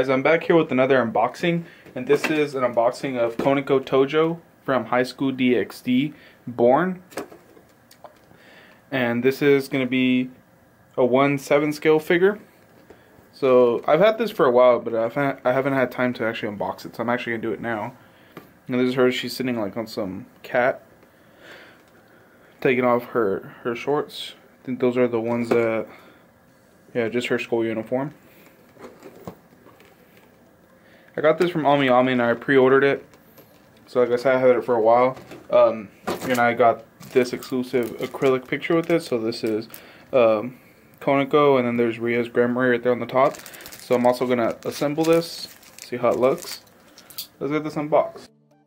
guys, I'm back here with another unboxing, and this is an unboxing of Koniko Tojo from High School DxD Born. And this is going to be a 1/7 scale figure. So I've had this for a while, but I haven't had time to actually unbox it, so I'm actually going to do it now. And this is her, she's sitting like on some cat, taking off her shorts. I think those are the ones that, yeah, just her school uniform. I got this from AmiAmi and I pre-ordered it. So like I said, I had it for a while. And I got this exclusive acrylic picture with it. So this is Koniko, and then there's Ria's Grandma right there on the top. So I'm also going to assemble this, see how it looks. Let's get this unboxed.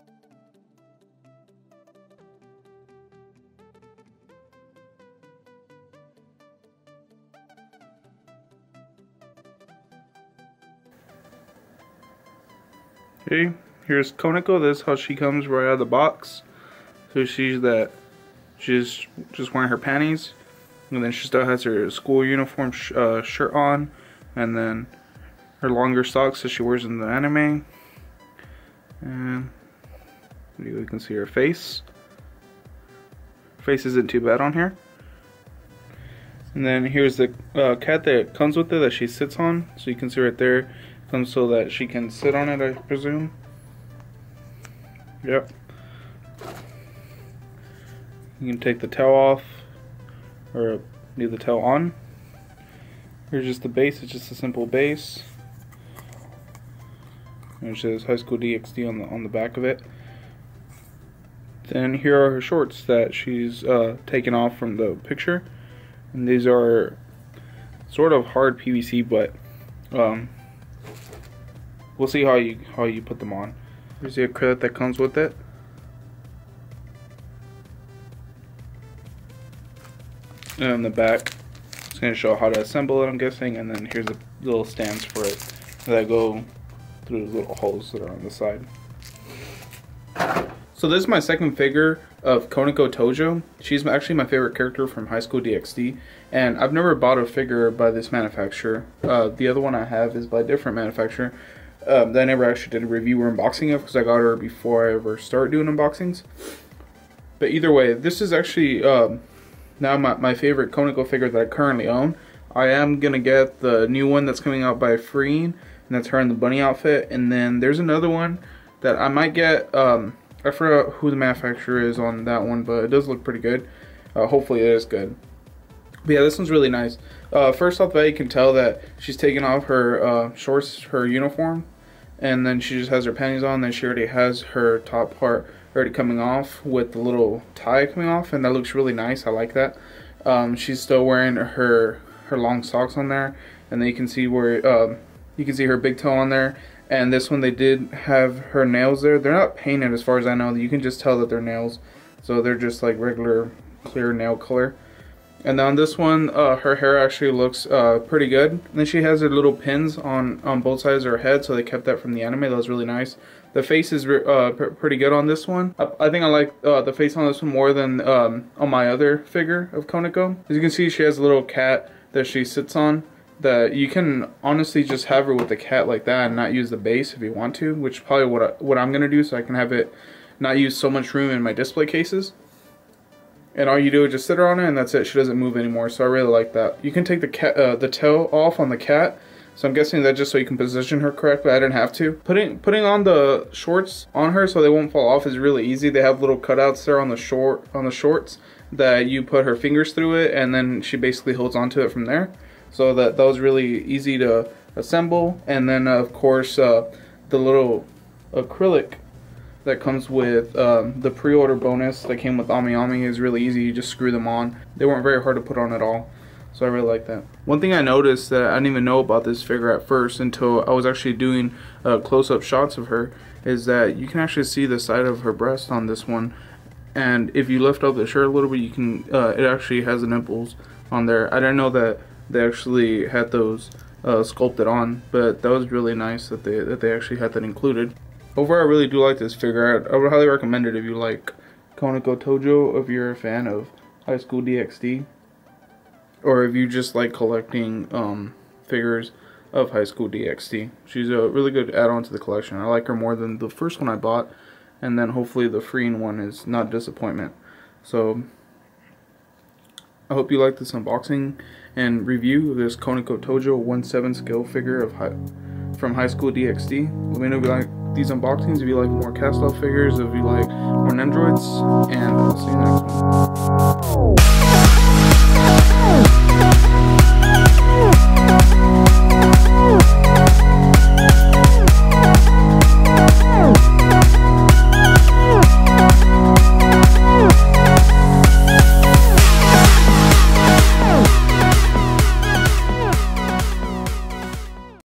Okay, here's Koniko. This is how she comes right out of the box. So she's just wearing her panties, and then she still has her school uniform shirt on, and then her longer socks that she wears in the anime. And you can see her face. Face isn't too bad on here. And then here's the cat that comes with it that she sits on. So you can see right there. Comes so that she can sit on it, I presume. Yep. You can take the tail off, or leave the tail on. Here's just the base. It's just a simple base. And it says High School DxD on the back of it. Then here are her shorts that she's taken off from the picture, and these are sort of hard PVC, but we'll see how you put them on. Here's the acrylic that comes with it. And on the back, it's going to show how to assemble it, I'm guessing. And then here's the little stands for it that go through the little holes that are on the side. So this is my second figure of Koniko Tojo. She's actually my favorite character from High School DxD, and I've never bought a figure by this manufacturer. The other one I have is by a different manufacturer that I never actually did a review or unboxing of, because I got her before I ever started doing unboxings. But either way, this is actually now my favorite Koniko figure that I currently own. I am gonna get the new one that's coming out by Freen, and that's her in the bunny outfit. And then there's another one that I might get. I forgot who the manufacturer is on that one, but it does look pretty good. Hopefully it is good. But yeah, this one's really nice. First off, you can tell that she's taken off her shorts, her uniform, and then she just has her panties on. Then she already has her top part already coming off with the little tie coming off, and that looks really nice. I like that. She's still wearing her long socks on there, and then you can see where you can see her big toe on there. And this one, they did have her nails there. They're not painted as far as I know. You can just tell that they're nails. So they're just like regular clear nail color. And on this one, her hair actually looks pretty good. And then she has her little pins on both sides of her head. So they kept that from the anime. That was really nice. The face is pretty good on this one. I think I like the face on this one more than on my other figure of Koniko. As you can see, she has a little cat that she sits on. That you can honestly just have her with the cat like that and not use the base if you want to, which is probably what I'm gonna do, so I can have it not use so much room in my display cases. And all you do is just sit her on it, and that's it. She doesn't move anymore, so I really like that. You can take the tail off on the cat, so I'm guessing that just so you can position her correctly. I didn't have to. Putting on the shorts on her so they won't fall off is really easy. They have little cutouts there on the shorts that you put her fingers through it, and then she basically holds onto it from there. So that was really easy to assemble. And then of course the little acrylic that comes with the pre-order bonus that came with AmiAmi is really easy. You just screw them on. They weren't very hard to put on at all. So I really like that. One thing I noticed that I didn't even know about this figure at first until I was actually doing close-up shots of her is that you can actually see the side of her breast on this one. And if you lift up the shirt a little bit, you can it actually has the nipples on there. I didn't know that they actually had those sculpted on, but that was really nice that they actually had that included. Overall, I really do like this figure. I would highly recommend it if you like Koniko Tojo, if you're a fan of High School DxD, or if you just like collecting figures of High School DxD. She's a really good add-on to the collection. I like her more than the first one I bought, and then hopefully the freeing one is not a disappointment. So I hope you like this unboxing and review of this Koniko Tojo 1/7 scale figure from High School DxD. Let me know if you like these unboxings, if you like more cast-off figures, if you like more Nendoroids, and I'll see you next one.